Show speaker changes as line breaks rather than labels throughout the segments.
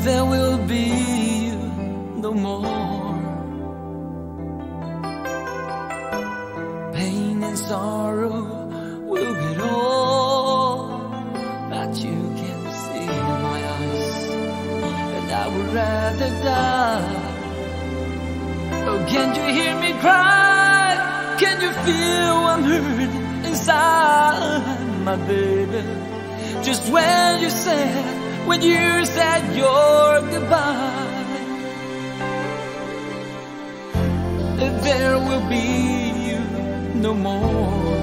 there will be no more pain and sorrow will get all that you can see in my eyes, and I would rather die. Oh, can't you hear me cry? Can you feel I'm hurt inside, my baby? Just when you said your goodbye, there will be no more.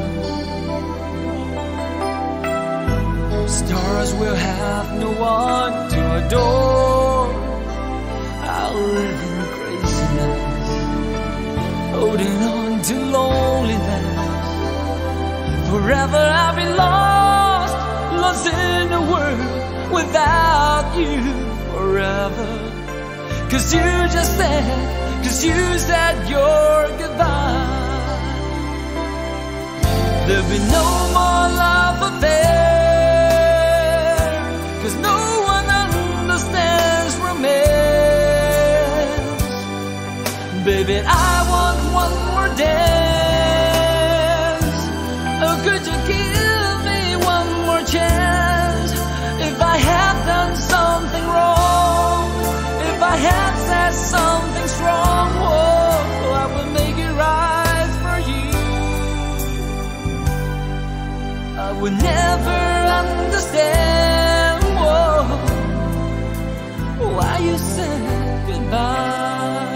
Stars will have no one to adore. I'll live in craziness, holding on to loneliness. Forever I'll be lost in a world without you forever. 'Cause you said your goodbye. There'll be no more love affair, 'cause no one understands romance. Baby, I want one more dance. Oh, could you give me one more chance? If I have done something wrong, if I have said something strong, oh, I will make it right for you. I will never understand, oh, why you said goodbye.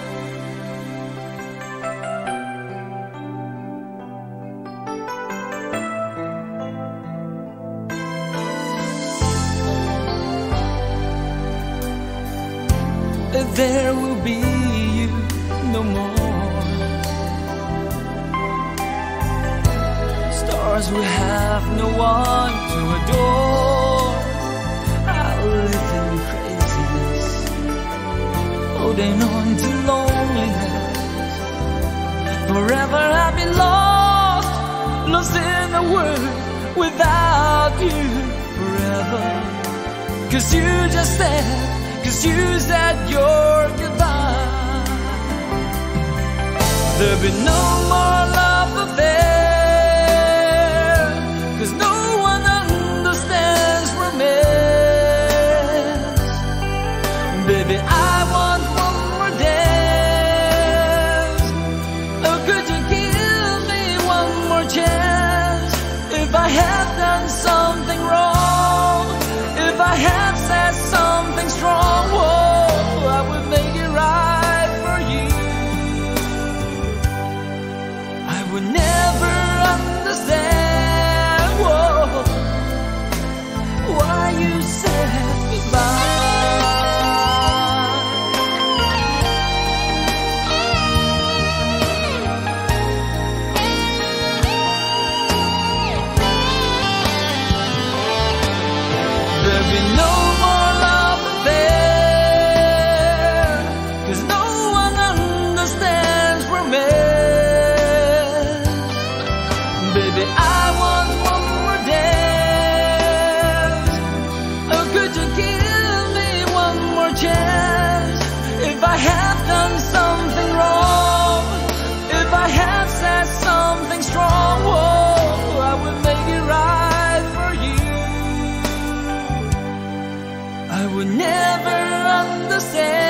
There will be no more. Stars will have no one to adore. I'll live in craziness, holding on to loneliness. Forever I'll be lost in a world without you forever. 'Cause you said your goodbye. There'll be no more love affair, 'cause no one understands romance. Baby, I want one more dance. Oh, could you give me one more chance? If I have done something wrong, if I have said something strong, oh, I would make it right for you. I would never understand, whoa, why you said goodbye. There'll be no more love affair, 'cause no one understands romance. Baby, I want one more dance. Oh, could you give me one more chance? If I have done something wrong, if I have said something strong, whoa, I will make it right for you. I would never understand